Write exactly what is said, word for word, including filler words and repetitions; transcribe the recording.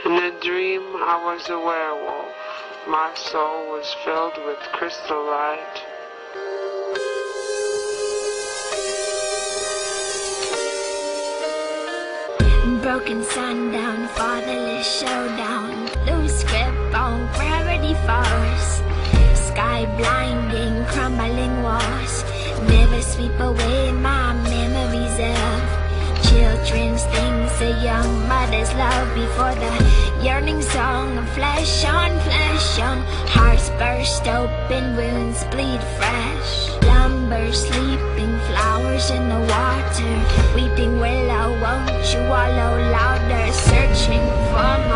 In a dream I was a werewolf. My soul was filled with crystal light. Broken sundown, fatherless showdown. Loose grip on gravity force. Sky blinding, crumbling walls. Never sweep away my memories of children's things, a young mother's love before the yearning song of flesh on flesh on. Hearts burst open, wounds bleed fresh. Lumber sleeping, flowers in the water. Weeping willow, won't you wallow louder? Searching for